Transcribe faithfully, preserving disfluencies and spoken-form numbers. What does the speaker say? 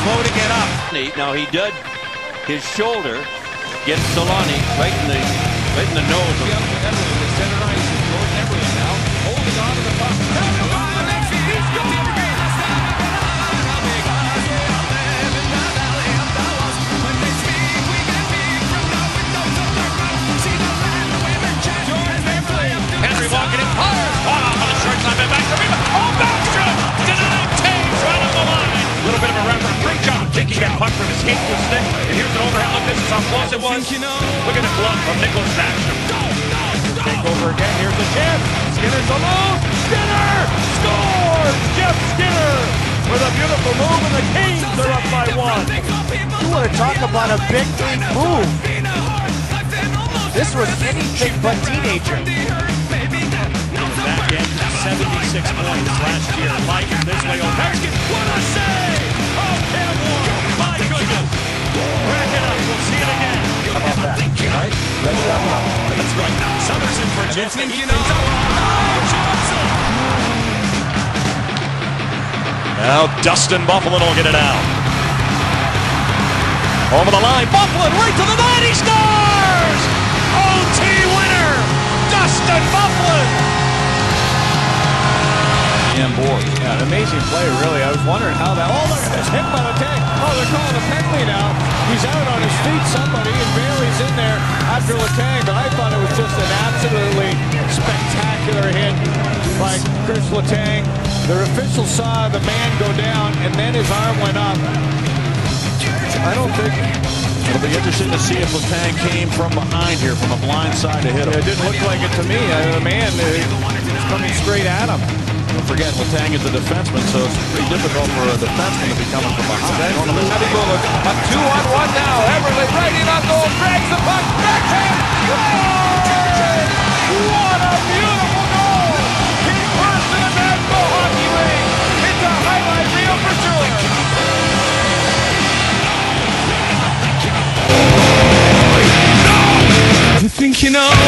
slow to get up. Now he did his shoulder get Solani right in the right in the nose of Eberle, the center ice is Jordan Eberle now, holding on to the puck. He's going! Henry walking in hard. Wow, on the shortstop and back to rebound. Oh, Backstrom! Denied Taves right on the line. A little bit of a reference. Great job taking that puck from his skate to his stick. And here's an overhead look. This is how close it was. Look at the glove from Nicholas Backstrom. Take over again. Here's the chance. Skinner's alone. Skinner scores! Jeff Skinner with a beautiful move, and the Kings are up by one. You want to talk about a big league move. This was anything but teenager. Back in seventy-six points last year. Mike this way. Ovechkin, what a save! Oh, Cam Ward, my goodness! Rack it up, we'll see it again. How about that, right? That's right. Summerson for Jensen. Now Dustin Bufflin will get it out. Over the line, Bufflin right to the net, he scores! O T winner, Dustin Bufflin! And board. Yeah, an amazing play, really. I was wondering how that. Oh, look at this hit by the tank. Oh, they're calling a penalty now. He's out on his feet, somebody, and Bailey's in there after Letang. But I thought it was just an absolutely spectacular hit by Chris Letang. The official saw the man go down, and then his arm went up. I don't think. It'll be interesting to see if Letang came from behind here, from a blind side to hit him. It didn't look like it to me. Uh, the man uh, was coming straight at him. Don't forget, Letang is a defenseman, so it's pretty difficult for a defenseman to be coming from behind. A two on one now. Eberle right in on goal, drags the puck, backhand. What a beautiful goal! He burst in the Nashville Hockey League. It's a highlight reel for sure. You think you know?